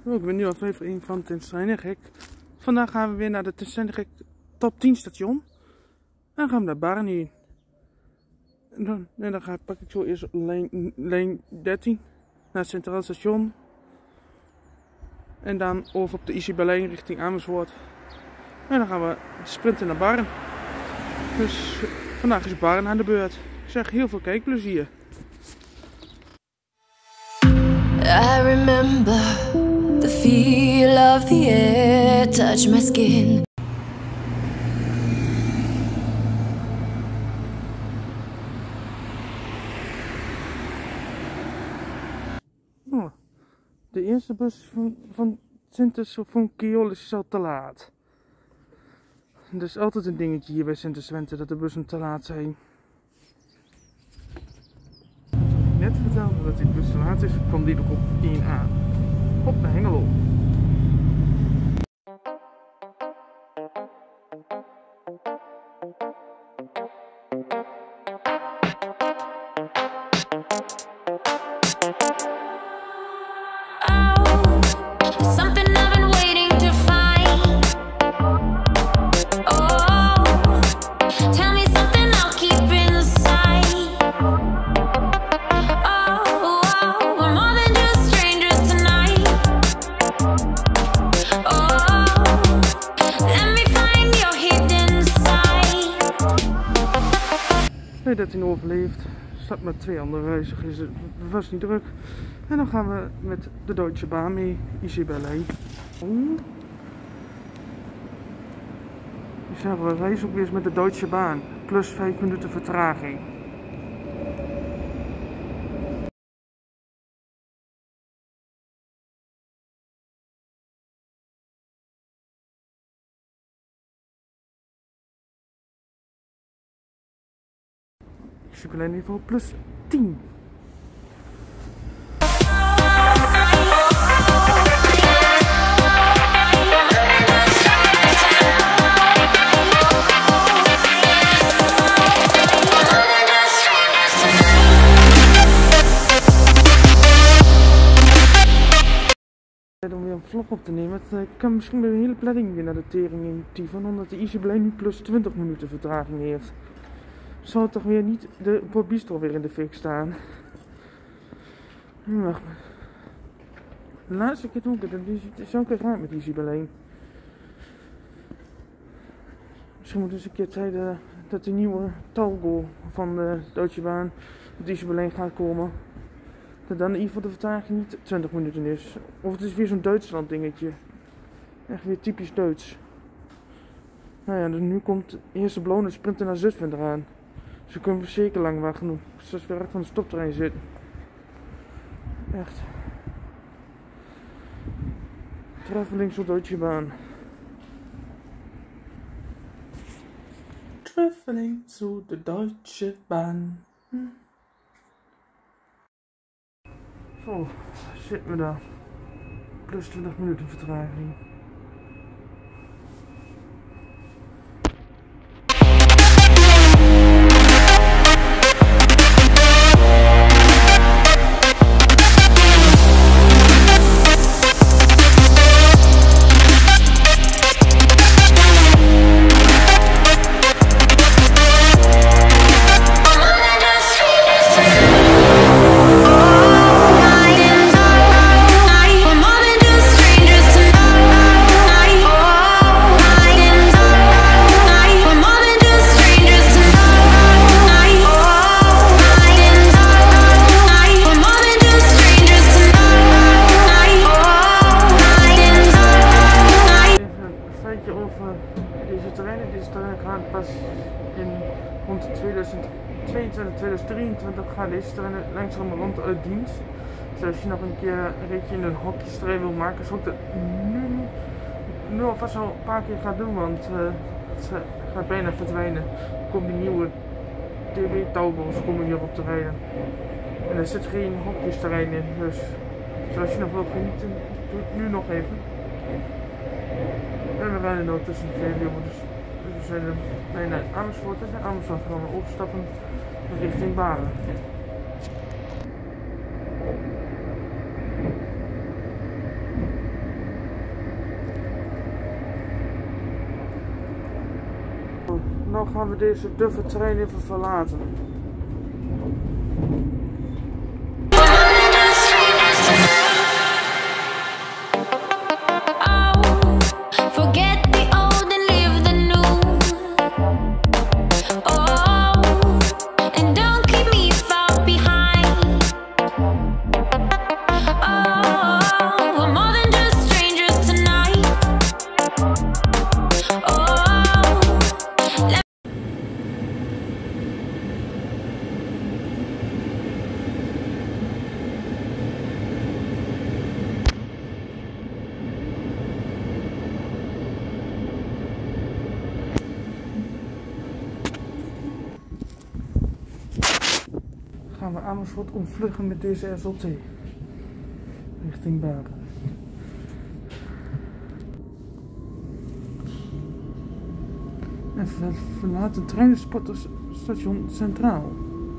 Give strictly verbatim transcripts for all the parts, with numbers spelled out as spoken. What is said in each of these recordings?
Oh, ik ben nu aflevering van Tenstrijnegek. Vandaag gaan we weer naar de Tenstrijnegek top tien station. En dan gaan we naar Baren heen. En dan, en dan ga, pak ik zo eerst lijn, lijn dertien naar het Centraal Station. En dan over op de I C Berlijn richting Amersfoort. En dan gaan we sprinten naar Baren. Dus vandaag is Baren aan de beurt. Ik zeg heel veel kijkplezier. I remember the feel of the air touch my skin. Oh, de eerste bus van, van Sintes of van Keolis is al te laat. Dat is altijd een dingetje hier bij Sintes-Twente, dat de bussen te laat zijn. Net vertelde dat die bus te laat is, kwam die nog op één aan. Op naar Hengelo. Dat hij overleeft, staat met twee andere reizigers, het was niet druk. En dan gaan we met de Deutsche Bahn mee, I C Berlijn. Dus hebben we reizen ook weer eens met de Deutsche Bahn, plus vijf minuten vertraging. I C Berlijn niveau plus tien. Om weer een vlog op te nemen, ik kan misschien weer een hele planning weer naar de tering in tyfen, omdat de I C Berlijn nu plus twintig minuten vertraging heeft. Zal toch weer niet de Bobistro weer in de fik staan? Wacht maar. De laatste keer toen ik het zo keer raar met I C Berlijn. Misschien moet eens een keer tijden dat de nieuwe Talgo van de Deutsche Bahn op de I C Berlijn gaat komen. Dat dan in ieder geval de vertraging niet twintig minuten is. Of het is weer zo'n Duitsland dingetje. Echt weer typisch Duits. Nou ja, dus nu komt de eerste blone sprinter naar Zutphen eraan. Dus we kunnen zeker lang wachten, zoals we recht aan de stoptrein zitten. Echt. Traveling zur Deutsche Bahn. Traveling zu de Deutsche Bahn. Hm. Zo, zitten we daar. Plus twintig minuten vertraging. Deze terreinen, deze terreinen gaan pas in rond tweeduizend tweeëntwintig, tweeduizend drieëntwintig gaan deze terreinen langzaam rond uit dienst. Dus als je nog een keer een ritje in een hokjesstrijd wil maken, zou ik dat nu, nu alvast al een paar keer gaan doen, want uh, het gaat bijna verdwijnen. Er komen die nieuwe T B Talbo's komen hier op te rijden. En er zit geen hokjesterrein in, dus zoals je nog wilt genieten, doe het nu nog even. En we rijden nu tussen de twee jongens. Dus we zijn bijna Amersfoort en Amersfoort gaan we overstappen richting Baren. Zo, nou gaan we deze duffe trein even verlaten. Gaan we Amersfoort omvluggen met deze S L T richting Baren. En we verlaten treinsportstation Centraal.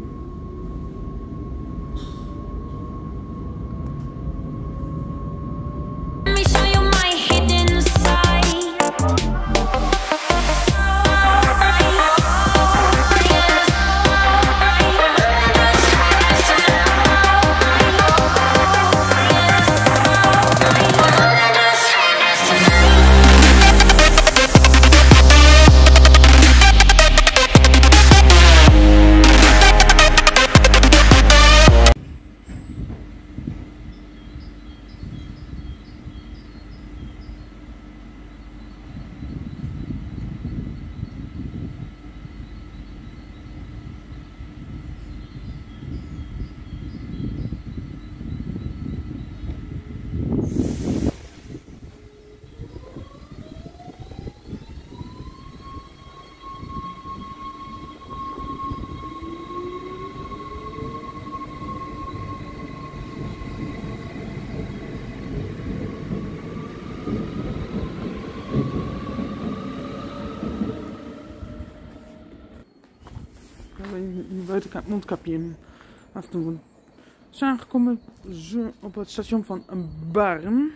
Je buitenkant mondkapje in afdoen. We zijn aangekomen op het station van Baren.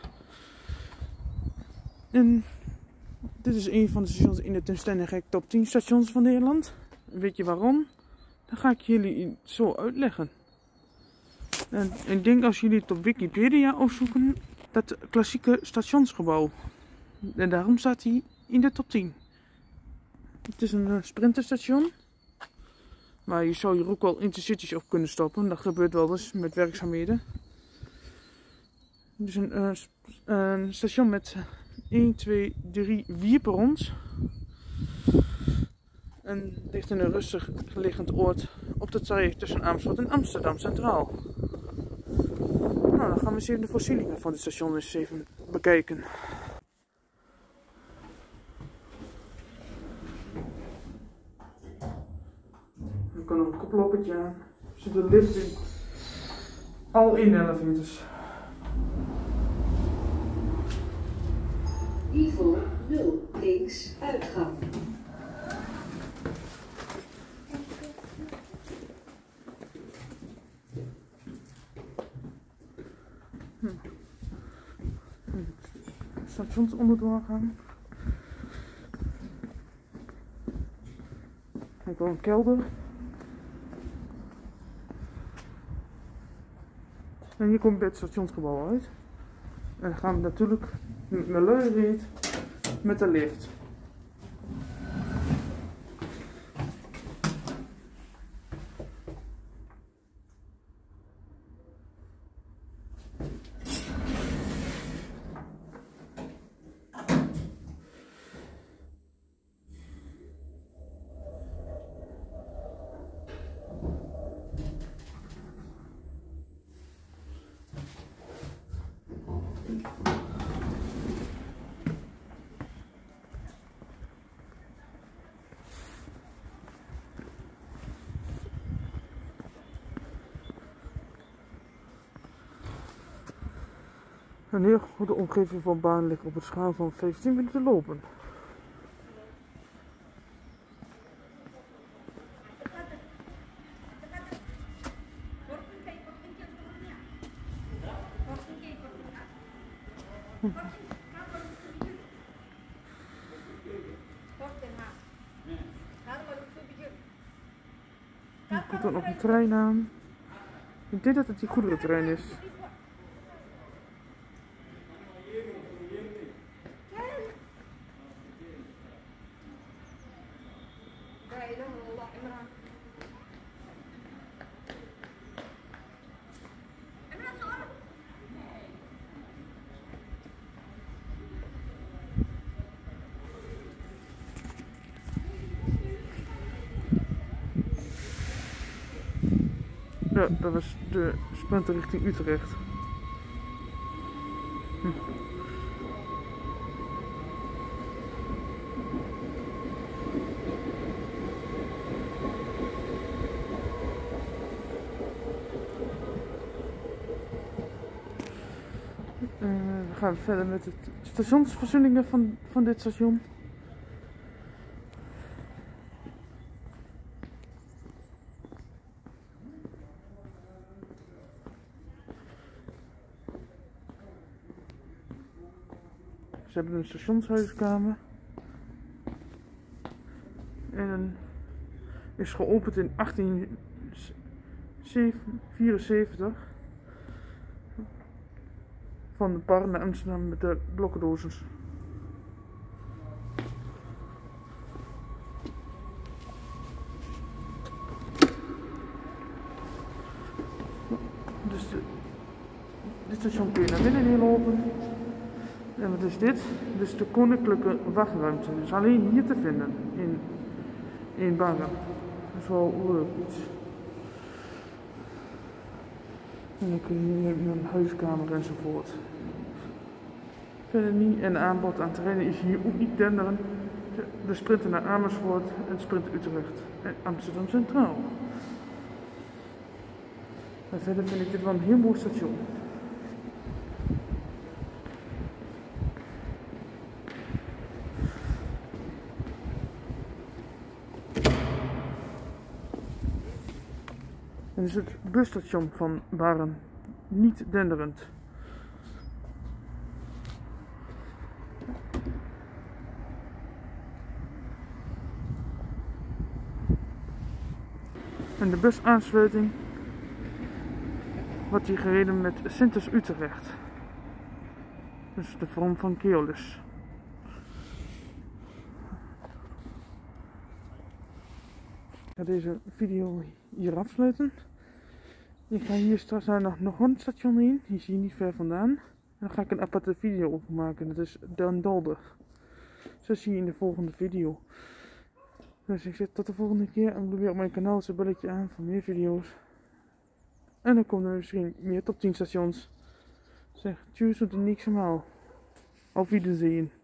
En dit is een van de stations in de Ten Stende top tien stations van Nederland. Weet je waarom? Dan ga ik jullie zo uitleggen. En ik denk als jullie het op Wikipedia opzoeken, dat klassieke stationsgebouw. En daarom staat hij in de top tien. Het is een uh, sprinterstation. Maar je zou hier ook wel intercities op kunnen stoppen. Dat gebeurt wel eens met werkzaamheden. Dus een, uh, een station met één, twee, drie, vier perrons. En ligt in een rustig liggend oord op de traject tussen Amersfoort en Amsterdam Centraal. Nou, dan gaan we eens even de voorzieningen van dit station eens even bekijken. Er kan een koploppertje aan. Er zit een lift in. Al in elevators. Niveau nul, links, uitgang. Hm. Stations onderdoor gaan. Kijk wel een kelder. En hier komt het stationsgebouw uit. En dan gaan we natuurlijk met mijn luireed met de lift. Een heel goede omgeving van Baren ligt op een schaal van vijftien minuten lopen. komt ook nog een trein aan. Ik denk dat het die goederentrein is. Ja, dat was de sprinter richting Utrecht. Hm. Uh, we gaan verder met de stationsvoorzieningen van, van dit station. Ze hebben een stationshuiskamer en is geopend in achttien vierenzeventig van de Bar naar Amsterdam met de blokkendozens. Dus de, dit station kun je naar binnen lopen. En wat is dit? Dit is de koninklijke wachtruimte. Dus alleen hier te vinden in, in Barra. Dat is wel leuk iets. En dan kun je hier een huiskamer enzovoort. Verder niet. En aanbod aan terreinen is hier ook niet denderend. De, de sprinter naar Amersfoort en sprinter Utrecht en Amsterdam Centraal. En verder vind ik dit wel een heel mooi station. Dit is het busstation van Baren, niet denderend. En de busaansluiting wordt hier gereden met Sintes Utrecht. Dus de vorm van Keolis. Ik ga deze video hier afsluiten. Ik ga hier straks nog, nog een station in, die zie je niet ver vandaan. En dan ga ik een aparte video over maken, dat is Den Dolder. Zo zie je in de volgende video. Dus ik zeg tot de volgende keer en probeer op mijn kanaal zo'n belletje aan voor meer video's. En dan komen er misschien meer top tien stations. Zeg, tjus tot de nächste Mal. Auf Wiedersehen.